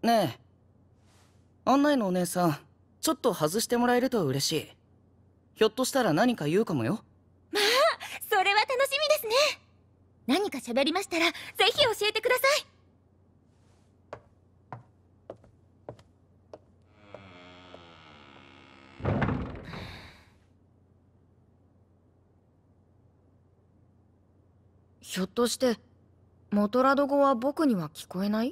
ねえ、案内のお姉さん、ちょっと外してもらえると嬉しい。ひょっとしたら何か言うかもよ。 まあ、それは楽しみですね。何か喋りましたら、ぜひ教えてください。 ひょっとしてモトラド語は僕には聞こえない？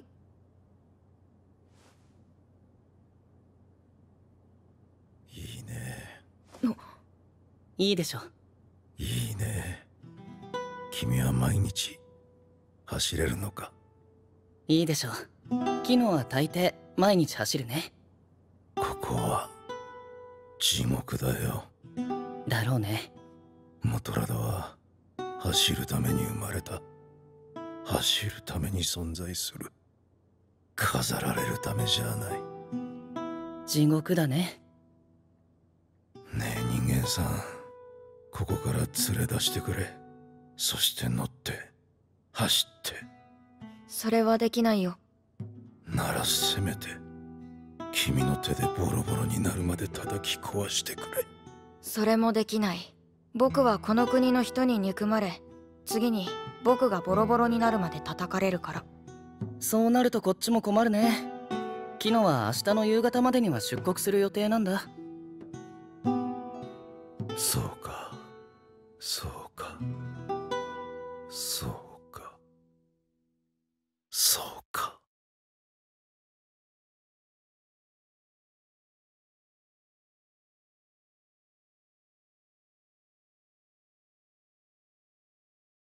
いいね。 いいでしょ。 いいね。君は毎日走れるのか？ いいでしょ。キノは大抵毎日走るね。 ここは地獄だよ。 だろうね。 モトラドは走るために生まれた。走るために存在する。飾られるためじゃない。 地獄だね。 ねえ人間さん、ここから連れ出してくれ。そして乗って走って。 それはできないよ。 ならせめて君の手でボロボロになるまで叩き壊してくれ。 それもできない。僕はこの国の人に憎まれ、次に僕がボロボロになるまで叩かれるから。 そうなるとこっちも困るね。キノは明日の夕方までには出国する予定なんだ。 そうか、そうか、そう